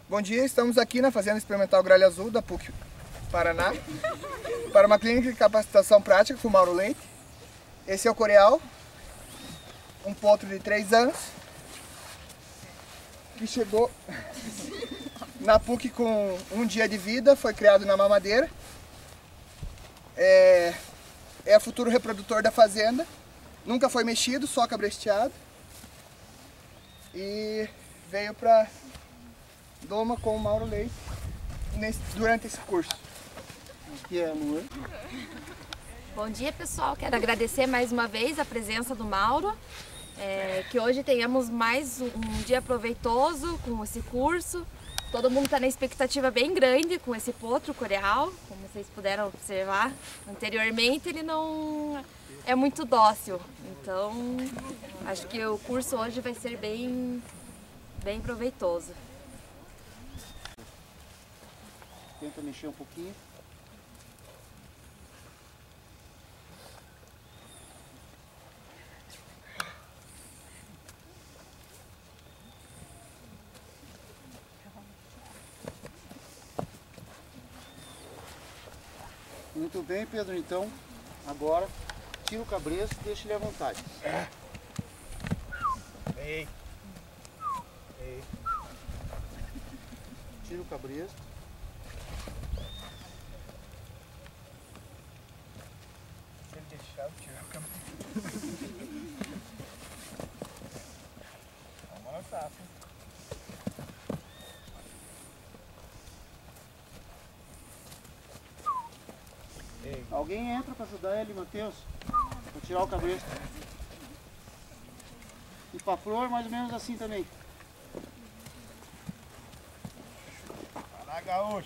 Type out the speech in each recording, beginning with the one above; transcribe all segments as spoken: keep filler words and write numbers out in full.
Bom dia, estamos aqui na Fazenda Experimental Gralha Azul da P U C Paraná para uma clínica de capacitação prática com o Mauro Leite. Esse é o Coreal, um potro de três anos que chegou na P U C com um dia de vida, foi criado na mamadeira. É, é o futuro reprodutor da fazenda, nunca foi mexido, só cabresteado. E veio para doma com o Mauro Leite nesse, durante esse curso. Aqui é a Lua. Bom dia, pessoal. Quero agradecer mais uma vez a presença do Mauro. É, que hoje tenhamos mais um, um dia proveitoso com esse curso. Todo mundo está na expectativa bem grande com esse potro Coreal. Como vocês puderam observar anteriormente, ele não é muito dócil. Então, acho que o curso hoje vai ser bem, bem proveitoso. Tenta mexer um pouquinho. Muito bem, Pedro, então, agora tira o cabresto e deixa ele à vontade. Ei. Ei. Tira o cabresto. Se ele deixar, eu tiro o cabresto. Vamos lançar. Alguém entra para ajudar ele, Matheus, para tirar o cabresto. E para a flor, mais ou menos assim também. Vai lá, gaúcho.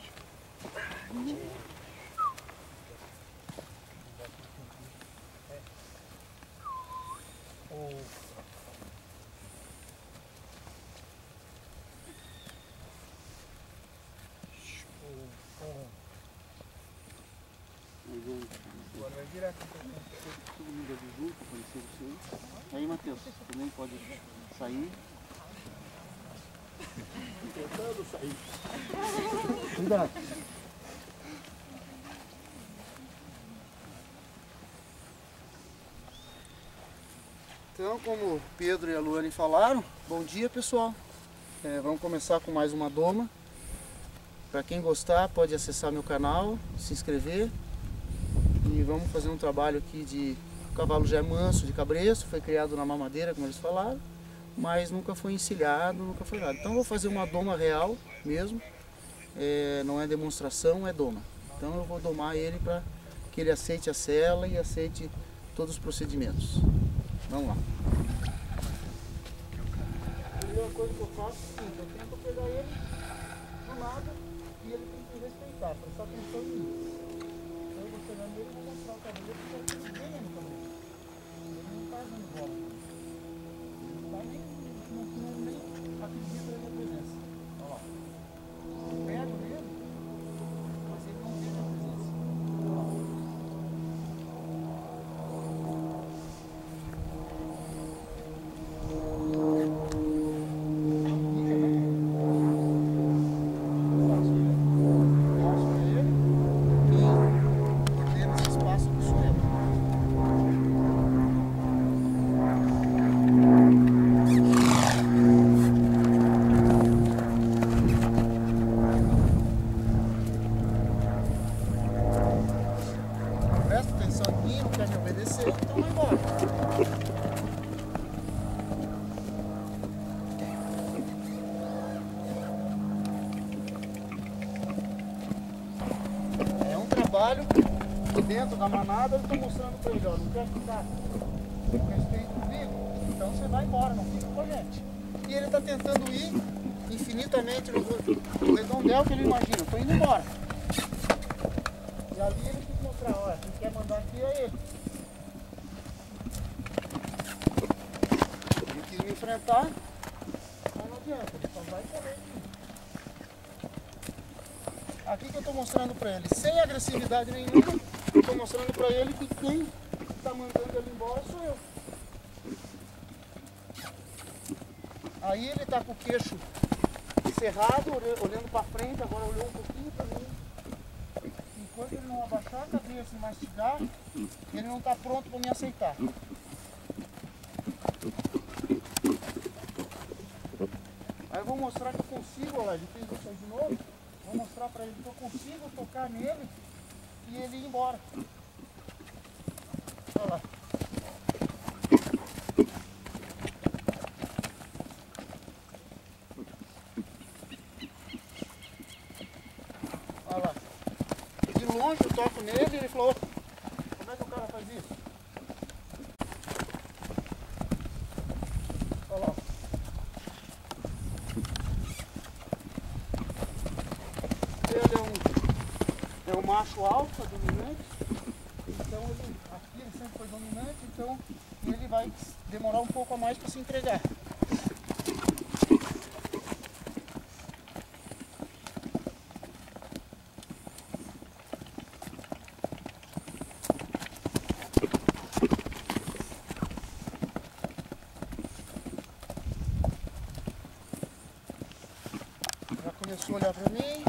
Aí, Matheus, também pode sair. Tentando sair. Cuidado. Então, como o Pedro e a Luane falaram, bom dia, pessoal. É, vamos começar com mais uma doma. Para quem gostar, pode acessar meu canal, se inscrever. E vamos fazer um trabalho aqui de... O cavalo já é manso, de cabresto, foi criado na mamadeira, como eles falaram, mas nunca foi encilhado, nunca foi nada. Então eu vou fazer uma doma real mesmo, é, não é demonstração, é doma. Então eu vou domar ele para que ele aceite a sela e aceite todos os procedimentos. Vamos lá. A primeira coisa que eu faço é assim, eu tento pegar ele do nada e ele tem que respeitar, prestar atenção em mim. Então eu vou pegar nele e vou mostrar o cabelo que já tem bem no cabelo. Ele não tá dando bola. Ele não tá nem, não, não, nem acredita na minha presença. Olha lá. Eu pego nele, mas ele não vê a minha presença. Olha lá. Dentro da manada, eu estou mostrando para ele, ó, não quer ficar com respeito comigo? Então você vai embora, não fica com a gente. E ele está tentando ir infinitamente no, no redondel que ele imagina, estou indo embora. E ali ele tem que mostrar, olha, quem quer mandar aqui é ele. Ele quis me enfrentar, mas não adianta, ele só vai correr. Aqui que eu estou mostrando para ele, sem agressividade nenhuma, estou mostrando para ele que quem está mandando ele embora sou eu. Aí ele está com o queixo cerrado, olhando para frente, agora olhou um pouquinho para mim. Enquanto ele não abaixar a cabeça e mastigar, ele não está pronto para me aceitar. Aí eu vou mostrar que eu consigo, olha lá, ele fez isso aí de novo. Vou mostrar para ele que eu consigo tocar nele e ele ir embora. Olha lá. Olha lá. De longe eu toco nele e ele falou, como é que o cara faz isso? Olha lá. Ele é um, é um macho alfa dominante, então ele, aqui ele sempre foi dominante, então ele vai demorar um pouco a mais para se entregar. Já começou a olhar para mim.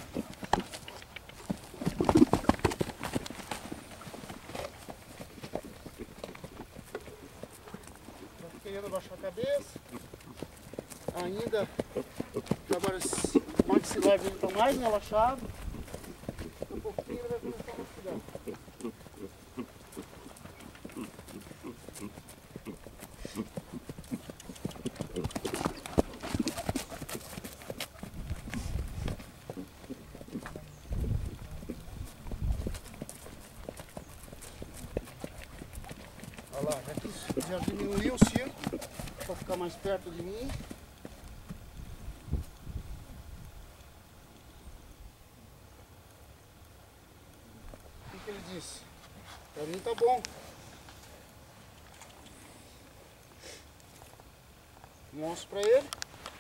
Querendo baixar a cabeça, ainda agora o maxilar dele está mais relaxado, um pouquinho ele vai começar a mastigar. Olha lá, já, quis, já diminuiu o circo para ficar mais perto de mim. O que, que ele disse? Para mim tá bom. Mostro para ele.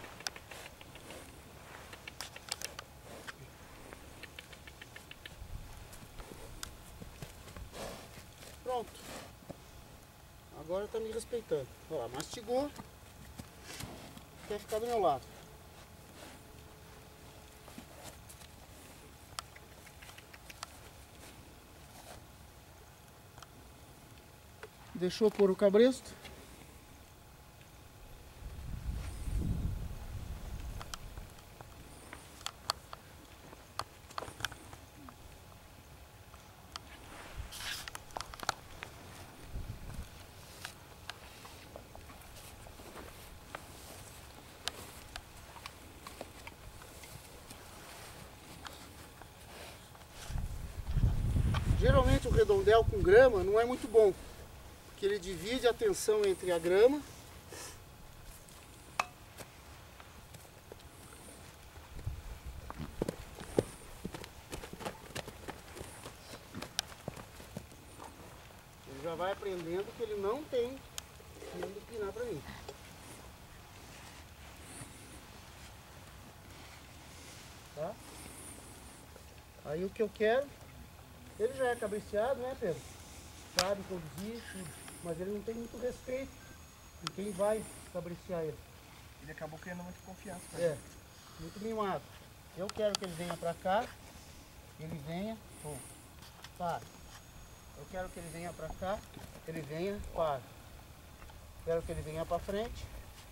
Pronto. Agora está me respeitando. Olha lá, mastigou. Quer ficar do meu lado. Deixou pôr o cabresto. Geralmente o redondel com grama não é muito bom, porque ele divide a tensão entre a grama ele já vai aprendendo que ele não tem que empinar para mim. Tá? Aí o que eu quero, ele já é cabriciado, né, Pedro? Sabe conduzir, tudo. Mas ele não tem muito respeito em quem vai cabriciar ele. Ele acabou criando muita confiança. Cara. É, muito mimado. Eu quero que ele venha pra cá, ele venha, pô, para. Eu quero que ele venha pra cá, ele venha, para. Quero que ele venha pra frente,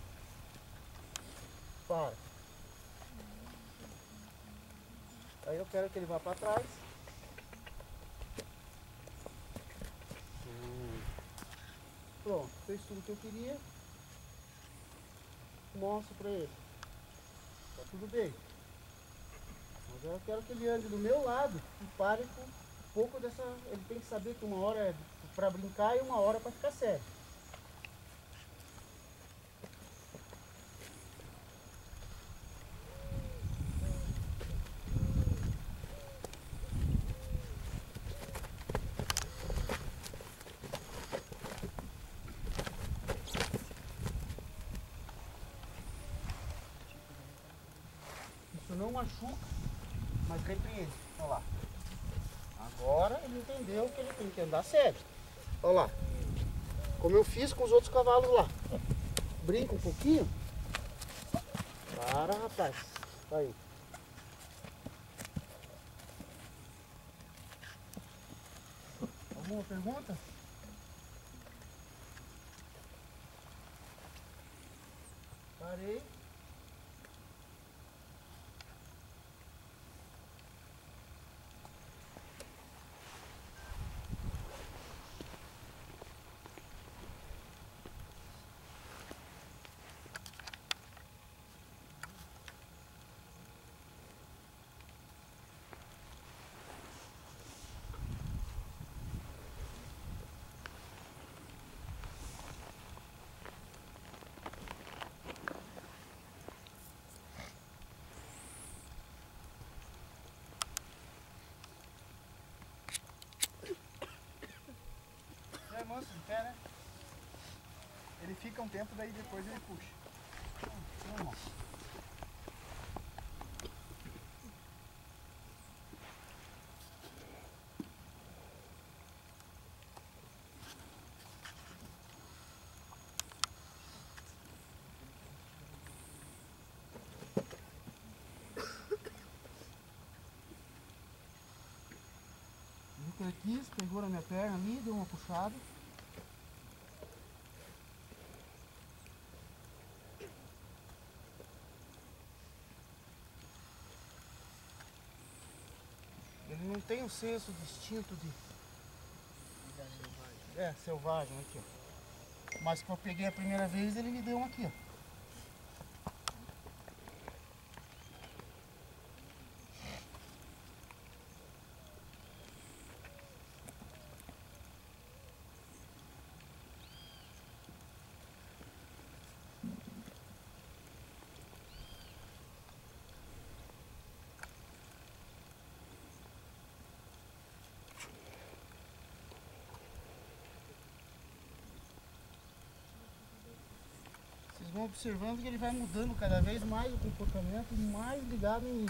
para. Aí eu quero que ele vá pra trás. Pronto, fez tudo que eu queria. Mostro pra ele. Tá tudo bem. Agora eu quero que ele ande do meu lado e pare com um pouco dessa... Ele tem que saber que uma hora é pra brincar e uma hora pra ficar sério. Não machuca, mas repreende. Olha lá. Agora ele entendeu que ele tem que andar sério. Olha lá. Como eu fiz com os outros cavalos lá. Brinca um pouquinho. Para, rapaz. Aí. Alguma pergunta? Parei. É manso de pé, né? Ele fica um tempo, daí depois ele puxa. Vamos. Ele quis, pegou na minha perna ali, deu uma puxada. Ele não tem o senso distinto de... É, selvagem aqui, ó. Mas que eu peguei a primeira vez, ele me deu um aqui, ó. Vocês vão observando que ele vai mudando cada vez mais o comportamento, mais ligado nisso.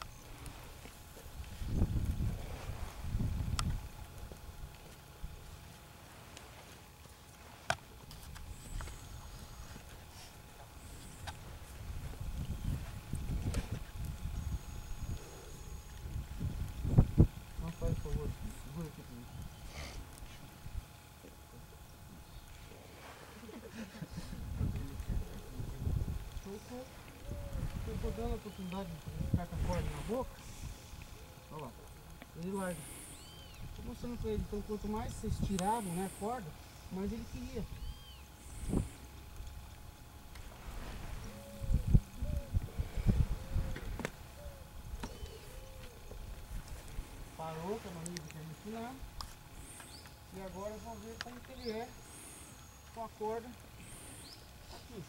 Não, faz favor, segura aqui pra mim. Estou dando a oportunidade de ficar com a corda na boca. Olha lá, ele larga. Estou mostrando para ele, então quanto mais vocês tiravam, né, a corda, mais ele queria. Parou com a mania de ensinar. E agora vamos ver como que ele é com a corda aqui.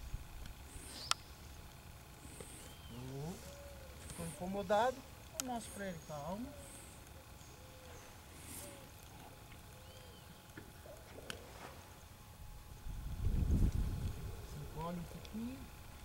Ficou incomodado, eu mostro pra ele, calma. Se encolhe um pouquinho.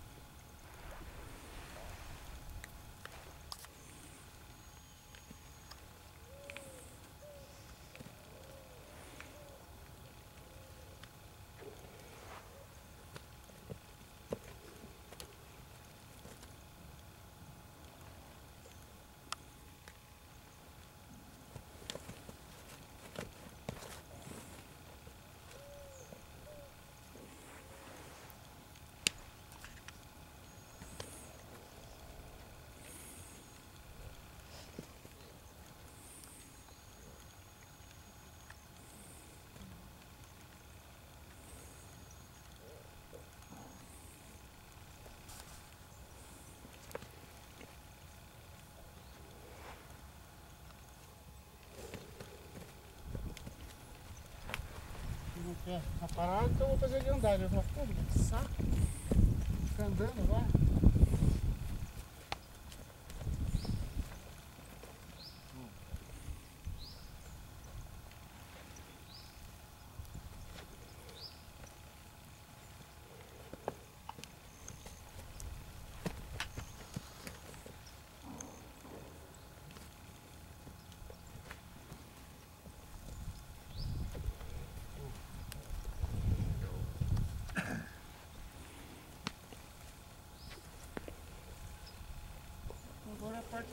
Não quer ficar parado, então eu vou fazer ele andar. Ele vai falar, pô, que saco. Fica andando agora.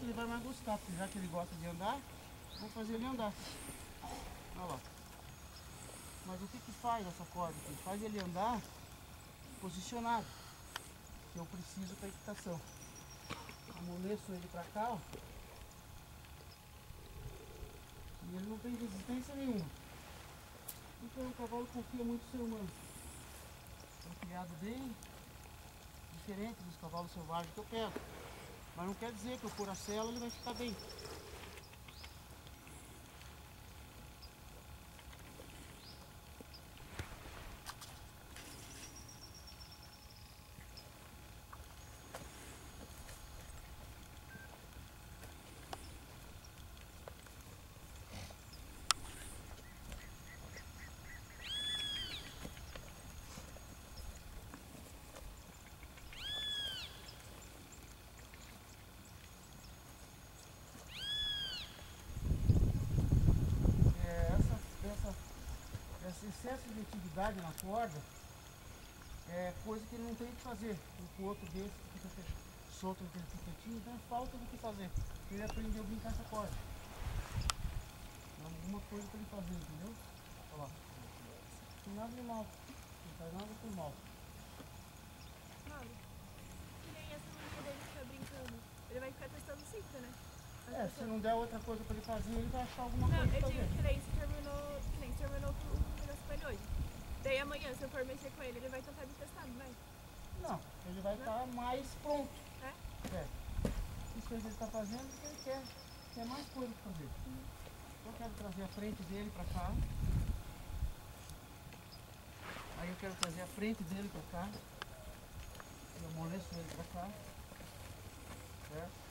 ele vai mais gostar, porque já que ele gosta de andar, vou fazer ele andar. Olha lá. Mas o que que faz essa corda aqui? Faz ele andar posicionado, que eu preciso para equitação. Amoleço ele para cá, ó. E ele não tem resistência nenhuma. Então o cavalo confia muito no ser humano. É um criado bem diferente dos cavalos selvagens que eu pego. Mas não quer dizer que eu pôr a sela ele vai ficar bem. Esse excesso de atividade na corda é coisa que ele não tem o que fazer. O outro desse que fica solto naquele piquetinho, então é falta do que fazer. Ele aprendeu a brincar com a corda. É alguma coisa para ele fazer, entendeu? Olha lá. Não tem nada de mal. Não faz nada por mal. Mauro, que nem essa mania dele ficar brincando. Ele vai ficar testando sempre, né? É, se não der outra coisa para ele fazer, ele vai achar alguma Não, coisa eu para digo fazer. que nem se terminou, que nem se terminou com o negócio com ele hoje. Daí amanhã, se eu for mexer com ele, ele vai tentar me testar, não vai? Não, ele vai estar mais pronto. É? É. Isso que ele está fazendo porque ele quer, quer mais coisa para fazer. Uhum. Eu quero trazer a frente dele para cá. Aí eu quero trazer a frente dele para cá. Eu amoleço ele para cá. Certo?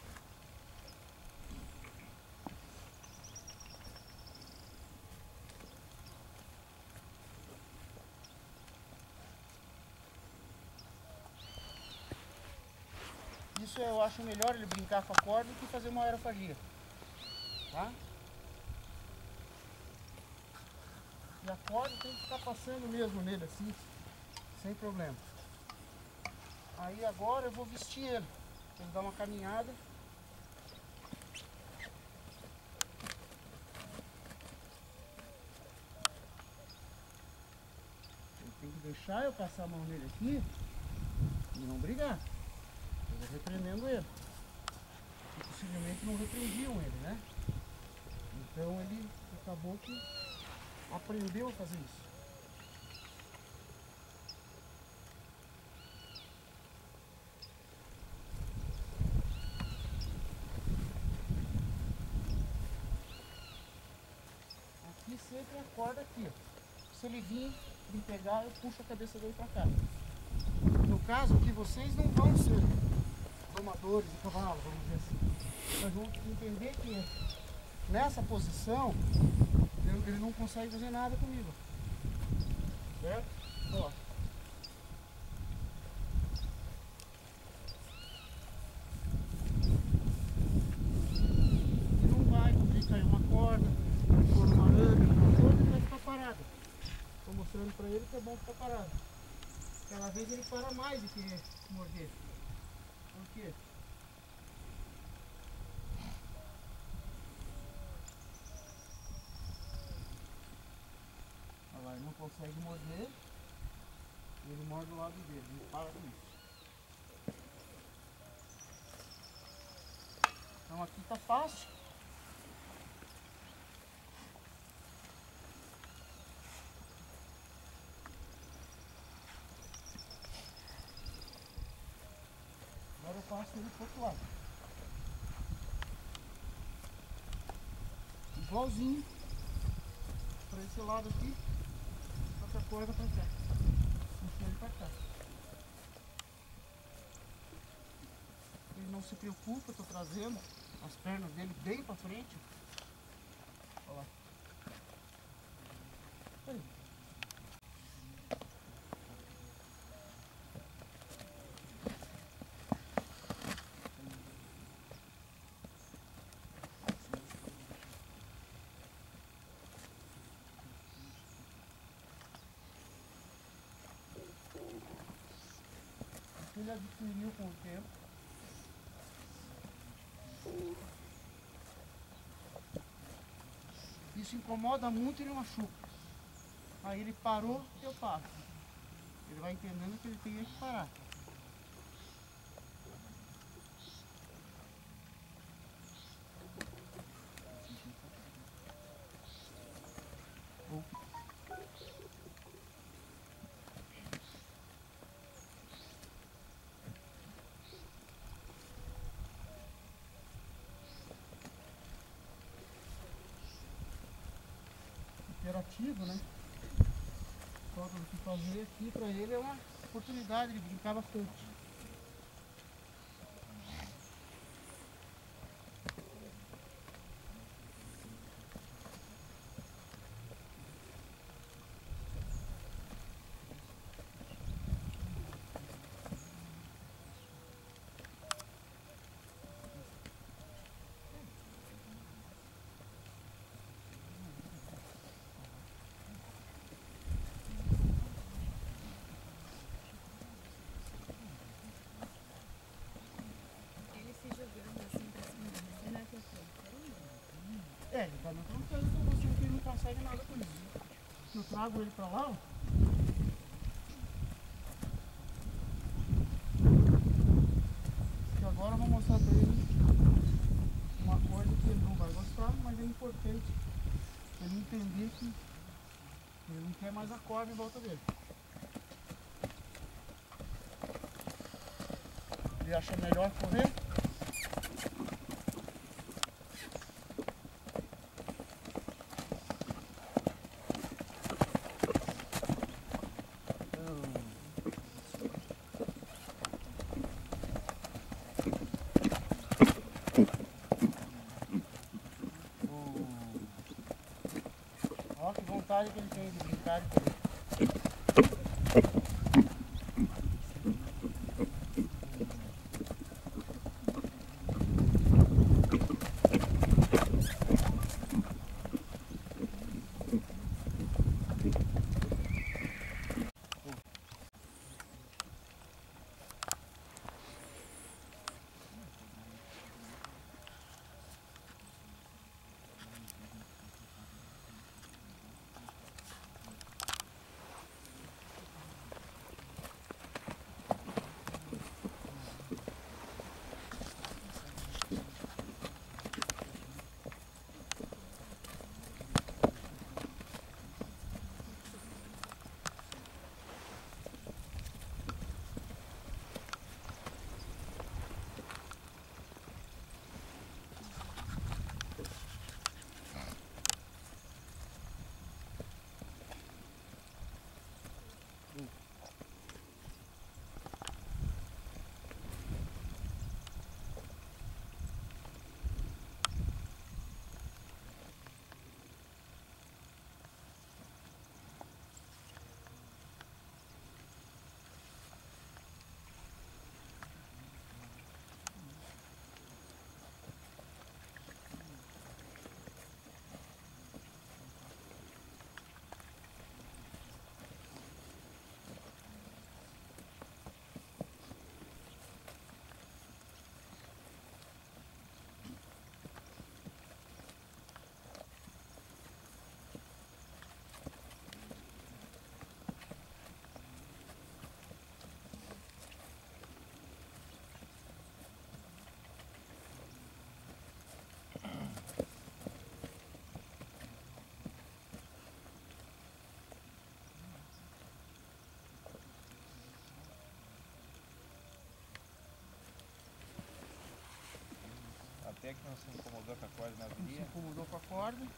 Isso eu acho melhor ele brincar com a corda do que fazer uma aerofagia. Tá? E a corda tem que ficar passando mesmo nele assim, sem problema. Aí agora eu vou vestir ele. Vou dar uma caminhada. Ele tem que deixar eu passar a mão nele aqui e não brigar. Eu vou repreendendo ele. E possivelmente não repreendiam ele, né? Então ele acabou que aprendeu a fazer isso. Aqui sempre a corda aqui, ó. Se ele vir me pegar, eu puxo a cabeça dele para cá. No caso aqui vocês não vão ser domadores de cavalo, vamos dizer assim. Nós vamos entender que nessa posição ele não consegue fazer nada comigo. Certo? Ó. E não vai poder cair uma corda, pôr uma arame, uma coisa, ele vai ficar parado. Estou mostrando para ele que é bom ficar parado. Aquela vez ele para mais do que morder. Por quê? Olha lá, ele não consegue morder. E ele morde do lado dele. Ele para com isso. Então aqui tá fácil. Agora eu passo ele pro outro lado. Igualzinho para esse lado aqui, só que a corda para cá. Puxa ele para cá. Ele não se preocupa, eu estou trazendo as pernas dele bem para frente. Olha lá. Aí. Ele adquiriu com o tempo se incomoda muito, ele machuca. Aí ele parou, eu paro. Ele vai entendendo que ele tem que parar. Interativo, né? Falta do que fazer aqui para ele é uma oportunidade de brincar bastante. É, ele tá me contando pra você que ele não consegue nada com isso. Eu trago ele pra lá, ó. E agora eu vou mostrar pra ele uma coisa que ele não vai gostar, mas é importante ele entender que ele não quer mais a corda em volta dele. Ele acha melhor correr. Olha que vontade que ele tem de brincar e correr. Até que não se incomodou com a corda na Não se avenida. incomodou com a corda.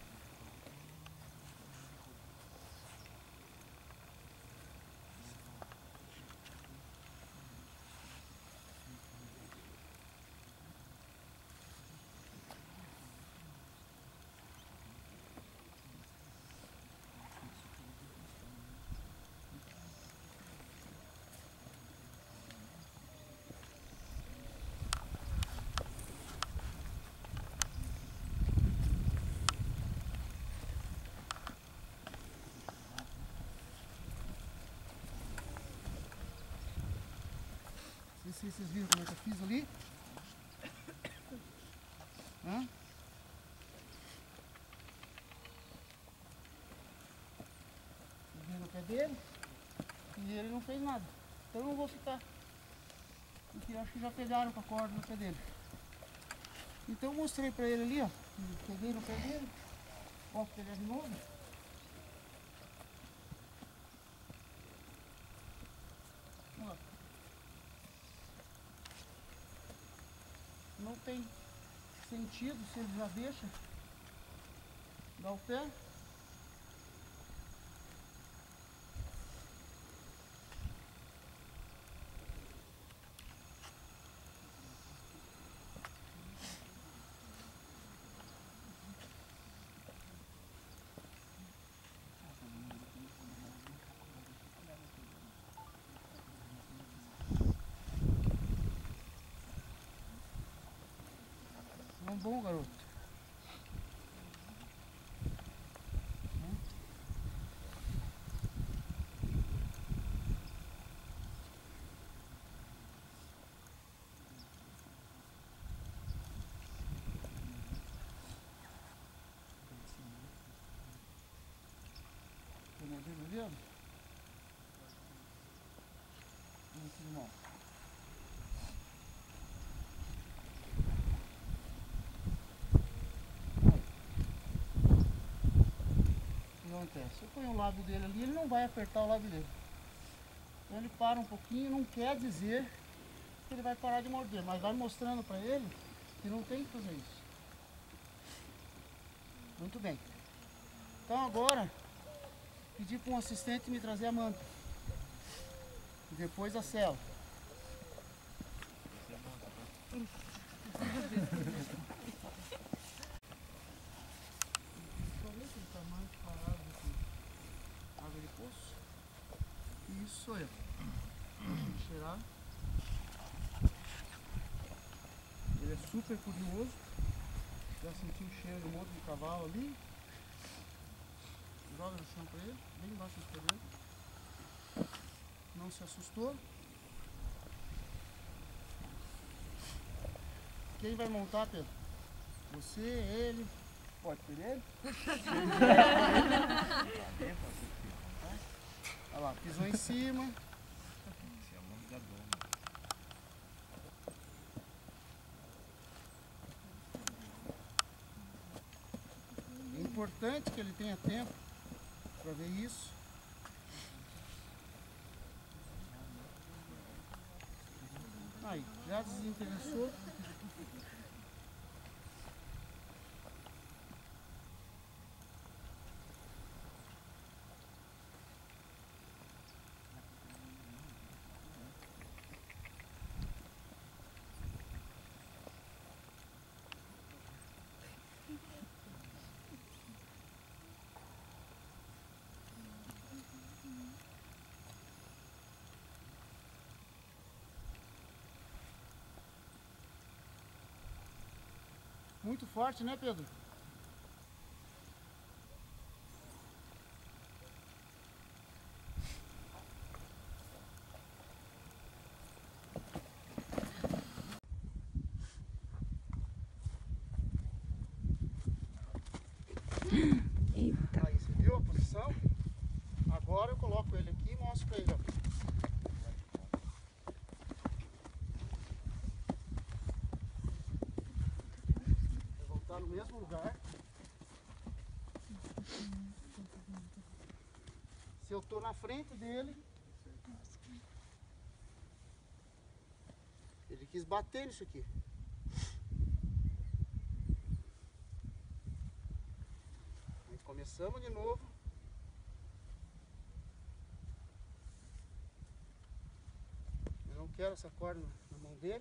Não sei se vocês viram como é que eu fiz ali. Hã? dele e ele não fez nada. Então eu não vou ficar, porque eu acho que já pegaram com a corda no pé dele. Então eu mostrei pra ele ali, ó. Peguei no pé dele. Posso pegar de novo? Ó. Não tem sentido se ele já deixa dar o pé. É um bom garoto. Tá vendo? Muito bom. Se eu ponho o lado dele ali, ele não vai apertar o lado dele. Então ele para um pouquinho, não quer dizer que ele vai parar de morder, mas vai mostrando para ele que não tem que fazer isso. Muito bem. Então agora, pedir para um assistente me trazer a manta. E depois a cela. Isso sou eu. Vou cheirar. Ele é super curioso. Já senti o cheiro de um monte de cavalo ali. Joga no chão pra ele, bem embaixo do cabelo. Não se assustou. Quem vai montar, Pedro? Você, ele. Pode ser ele? Olha lá, pisou em cima. É importante que ele tenha tempo para ver isso. Aí, já desinteressou. Muito forte, né, Pedro? Eita. Aí, você viu a posição? Agora eu coloco ele aqui e mostro pra ele, ó. No mesmo lugar. Se eu tô na frente dele, ele quis bater nisso aqui. Aí começamos de novo. Eu não quero essa corda na mão dele.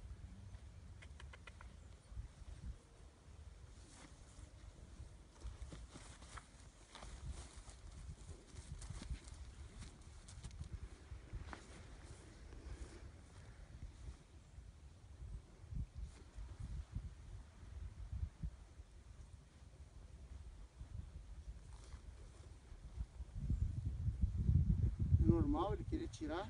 Normal ele querer tirar.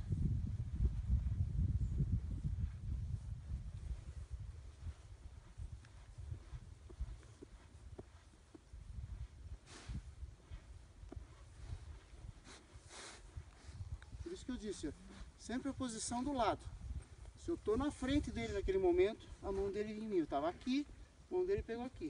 que eu disse, ó, sempre a posição do lado. Se eu estou na frente dele naquele momento, a mão dele vinha em mim. Eu estava aqui, a mão dele pegou aqui.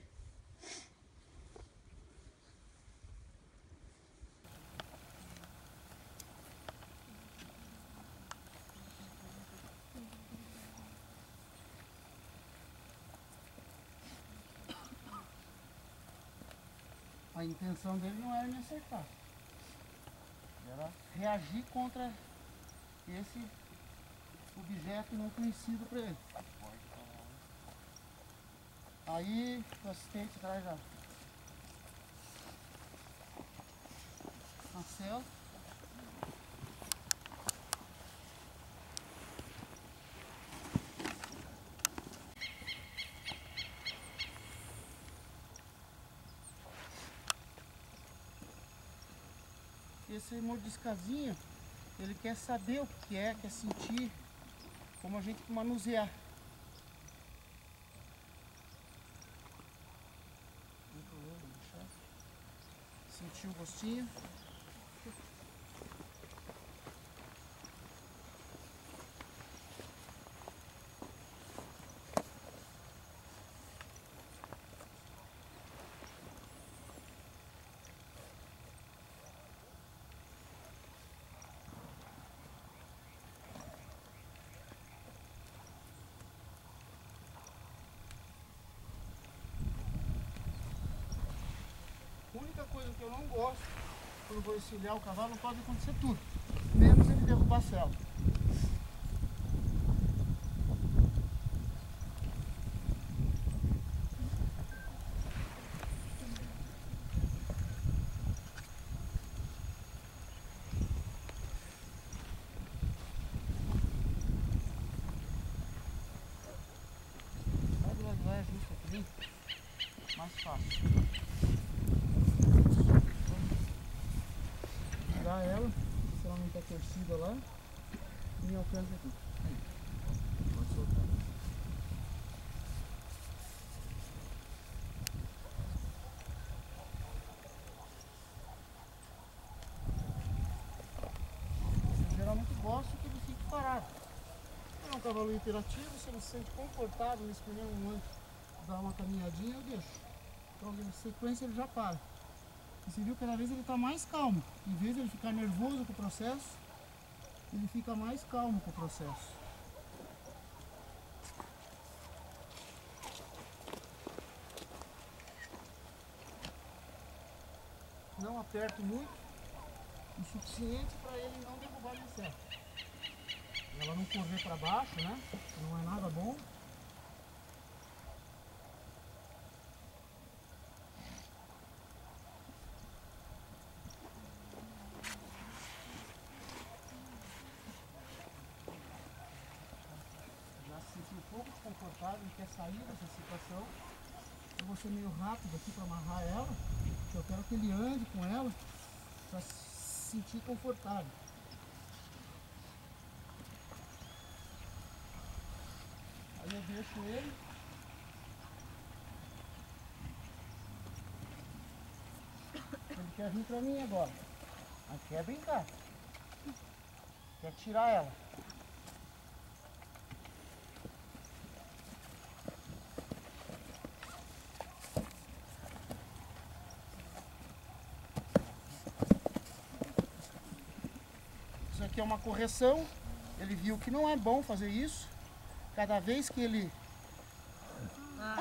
A intenção dele não era me acertar. Era reagir contra esse objeto não conhecido para ele. Aí o assistente traz a cancela. Esse mordiscazinho, ele quer saber o que é, quer sentir como a gente manusear. Não tem problema, deixar. Sentir o gostinho. A única coisa que eu não gosto quando vou encilhar o cavalo, pode acontecer tudo, menos ele derrubar a sela. Vai de lá, ajusta aqui, mais fácil. Tirar ela, se ela não está torcida lá, e alcança aqui. Aí. Pode soltar. Eu geralmente gosto que ele fique parado. É um cavalo interativo, se ele se sente confortável nesse primeiro momento, dar uma caminhadinha, eu deixo. Então, na sequência, ele já para. E você viu que cada vez ele está mais calmo. Em vez de ele ficar nervoso com o processo, ele fica mais calmo com o processo. Não aperto muito, o suficiente para ele não derrubar a sela. Ela não correr para baixo, né? Não é nada bom. Se sentir um pouco desconfortável e quer sair dessa situação, eu vou ser meio rápido aqui para amarrar ela, porque eu quero que ele ande com ela para se sentir confortável. Aí eu deixo ele. Ele quer vir para mim agora, mas quer brincar, quer tirar ela. Isso aqui é uma correção, ele viu que não é bom fazer isso. Cada vez que ele... Ah.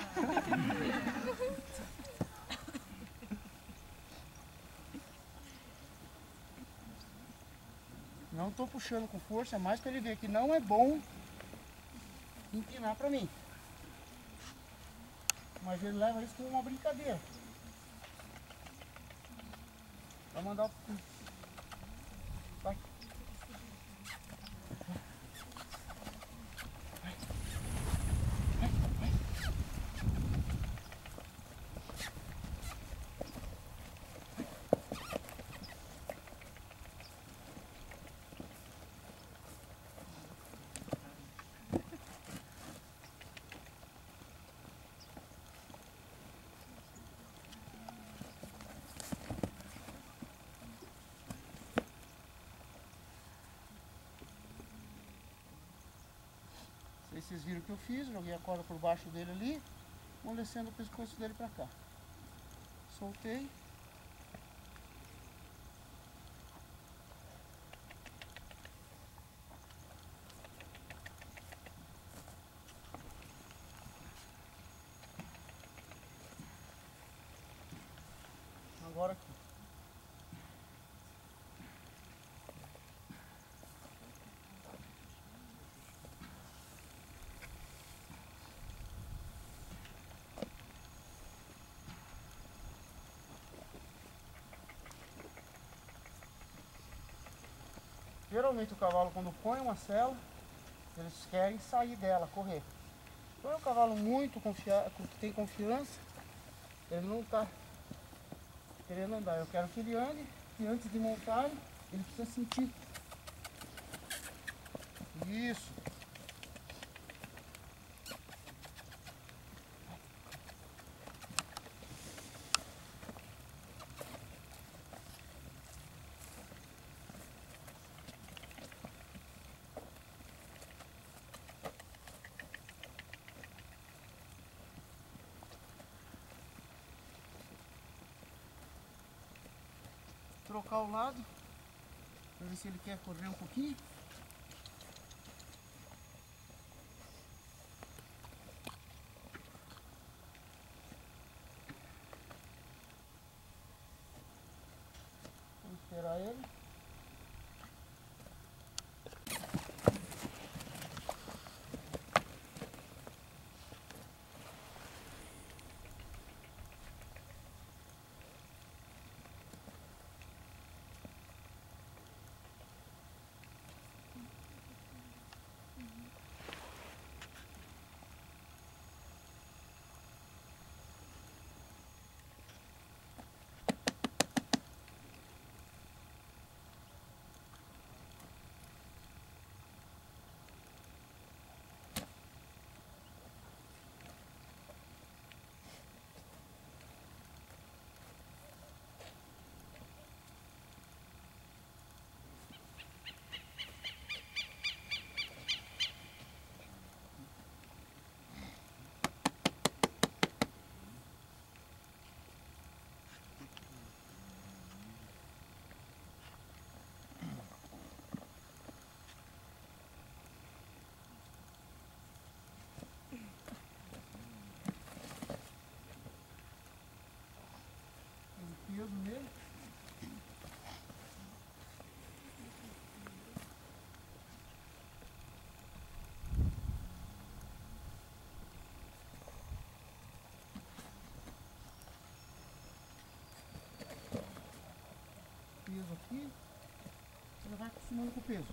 Não estou puxando com força, é mais para ele ver que não é bom empinar para mim. Mas ele leva isso como uma brincadeira. Vai mandar o... Vai. vocês viram o que eu fiz, joguei a corda por baixo dele ali, amolecendo o pescoço dele para cá. Soltei. Agora aqui. Geralmente o cavalo, quando põe uma sela, eles querem sair dela, correr. Quando é um cavalo muito confiado, que tem confiança, ele não está querendo andar. Eu quero que ele ande e antes de montar, ele precisa sentir. Isso. Trocar o lado, para ver se ele quer correr um pouquinho. Vamos esperar ele. Peso nele. Peso aqui. Você vai acostumando com o peso.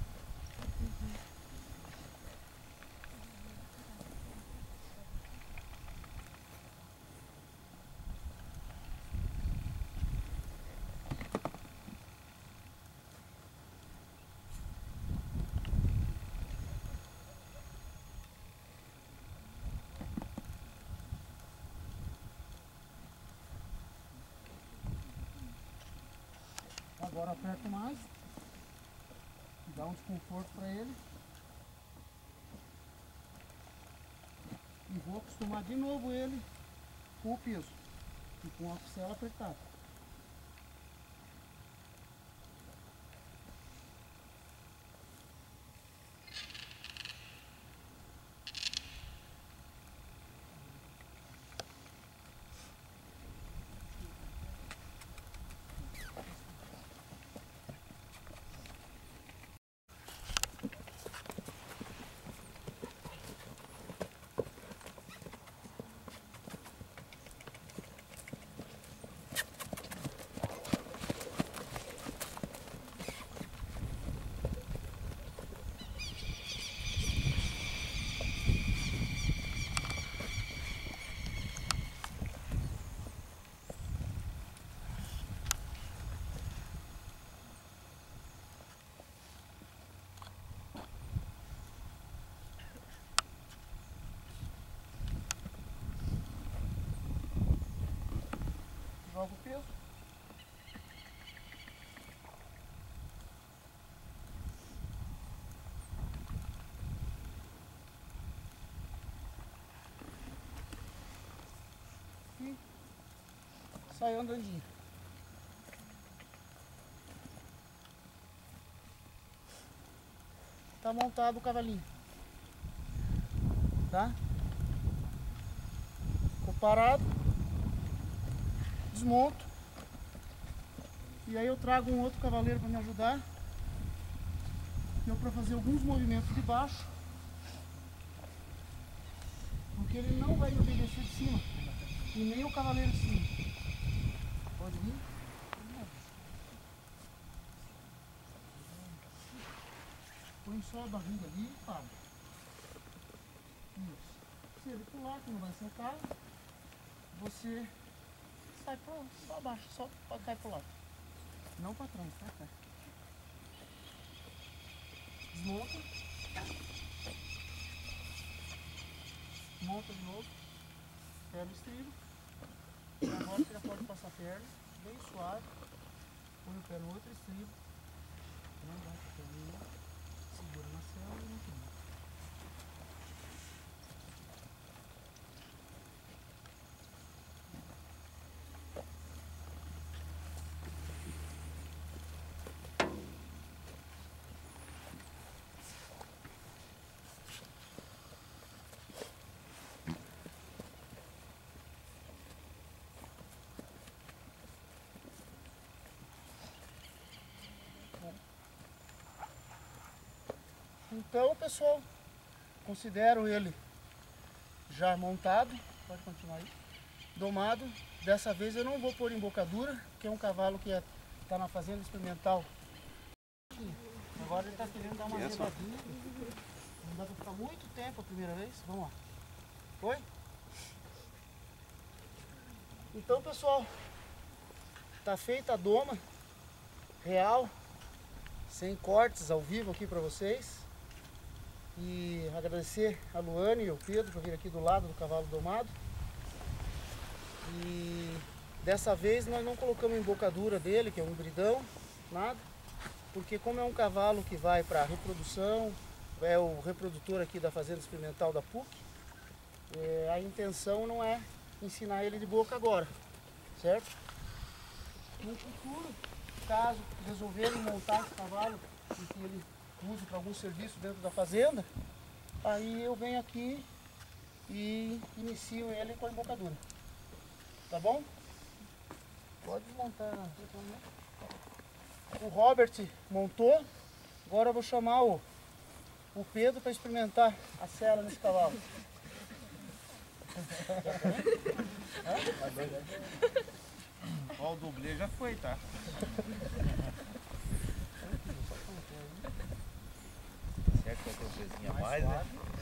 Agora aperto mais, dá um desconforto para ele e vou acostumar de novo ele com o peso e com a costela apertada. Joga o peso. sai andandinho. Tá montado o cavalinho. Tá? Ficou parado. Desmonto. E aí eu trago um outro cavaleiro para me ajudar. Eu para fazer alguns movimentos de baixo. Porque ele não vai me obedecer de cima. E nem o cavaleiro de cima. Pode vir? Põe só a barriga ali e para. Isso. Se ele pular, que não vai sentar, você sai pra, só abaixo, só para cair pro lado. Não para trás, tá? Cá. Desmonta. Monta de novo. Pega o estribo. E agora você já pode passar a perna, bem suave. Põe o pé no outro estribo. Não bate a perninha. Segura na cela e não queima. Então, pessoal, considero ele já montado, pode continuar aí, domado. Dessa vez eu não vou pôr embocadura, que é um cavalo que está na fazenda experimental. Agora ele está querendo dar uma levadinha. Não dá para ficar muito tempo a primeira vez. Vamos lá. Foi? Então, pessoal, está feita a doma real, sem cortes, ao vivo aqui para vocês. E agradecer a Luane e o Pedro por vir aqui do lado do cavalo domado. E dessa vez nós não colocamos a embocadura dele, que é um hibridão, nada. Porque como é um cavalo que vai para reprodução, é o reprodutor aqui da Fazenda Experimental da P U C, é, a intenção não é ensinar ele de boca agora, certo? No futuro, caso resolverem montar esse cavalo e que ele use para algum serviço dentro da fazenda, aí eu venho aqui e inicio ele com a embocadura. Tá bom? Pode desmontar. O Robert montou, agora eu vou chamar o, o Pedro para experimentar a sela nesse cavalo. Ó, o dublê já foi, tá? Certo que vai ter um pezinho a mais, né?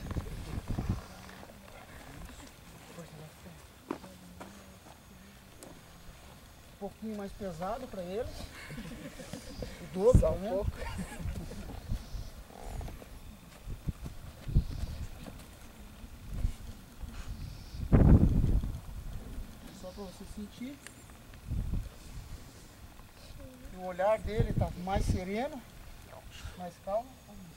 Um pouquinho mais pesado para ele. O dobro, Só um né? pouco. Só para você sentir. O olhar dele está mais sereno, mais calmo.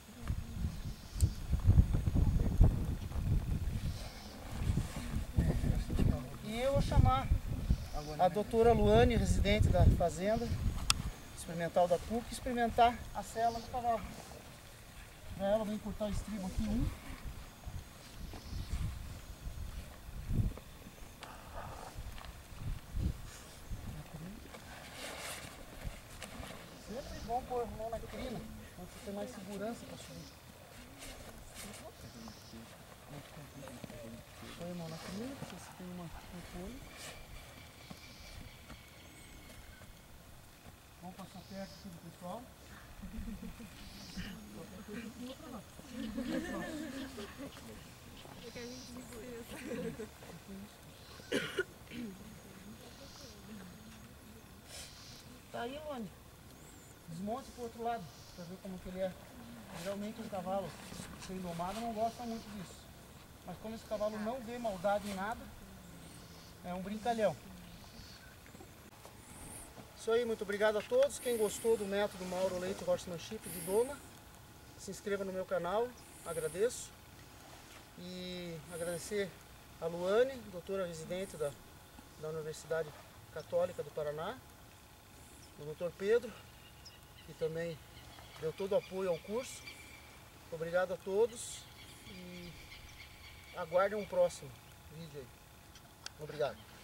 E eu vou chamar a doutora Luane, residente da Fazenda Experimental da P U C, experimentar a sela do cavalo. Para ela, vou encurtar o estribo aqui um. Sempre bom pôr a mão na crina, para você ter mais segurança para subir. Põe a mão na crina, para você ter uma controle. Vamos passar perto aqui do pessoal. Tá aí, Luane. Desmonte pro outro lado, para ver como que ele é. Geralmente um cavalo sem domado não gosta muito disso. Mas como esse cavalo não vê maldade em nada, é um brincalhão. Isso aí, muito obrigado a todos. Quem gostou do método Mauro Leite Horsemanship de doma, se inscreva no meu canal, agradeço. E agradecer a Luane, doutora residente da, da Universidade Católica do Paraná, o doutor Pedro, que também deu todo o apoio ao curso. Obrigado a todos e aguardem um próximo vídeo aí. Obrigado.